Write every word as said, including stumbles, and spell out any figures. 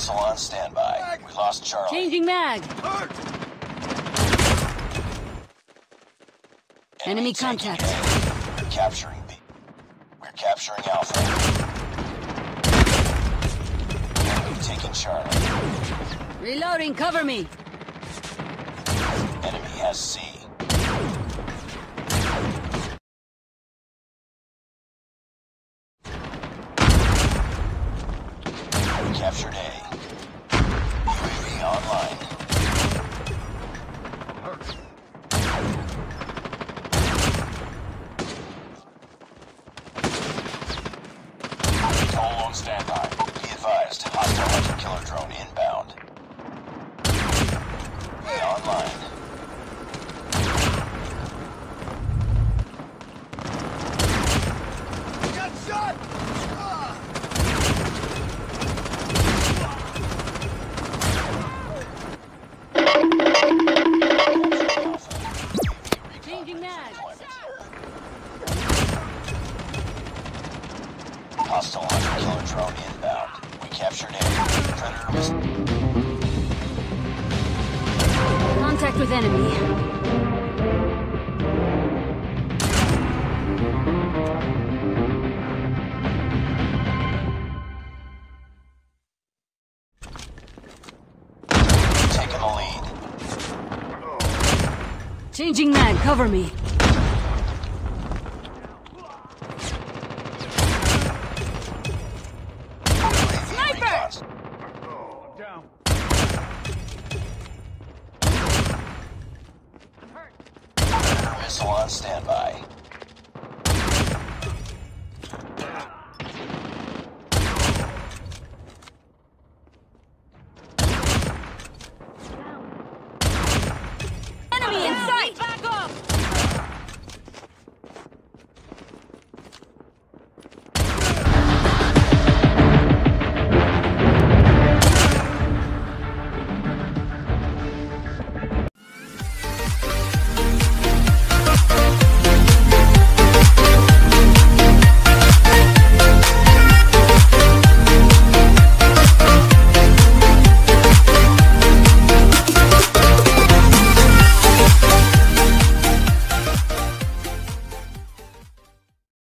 missile on standby. We lost Charlie. Changing mag. Enemy contact. We're capturing B. We're capturing Alpha. Enemy taking Charlie. Reloading, cover me. Enemy has C. We captured A. U A V online. All on standby. Be advised, hostile hunter killer drone inbound. Be online. Got shot! Ah. Changing mag. Hostile hunter killer drone inbound. We captured A. Predator was... Contact with enemy. Taking the lead. Changing mag, cover me. Sniper! Down. Predator missile on standby.